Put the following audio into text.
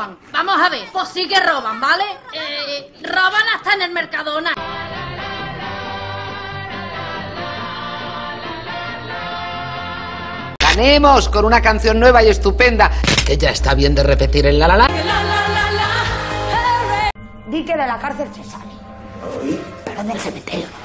roban. Vamos a ver, pues sí que roban, ¿vale? Roban hasta en el Mercadona. Ganemos con una canción nueva y estupenda, que ya está bien de repetir el la la la. Di que de la cárcel se sale, pero del cementerio.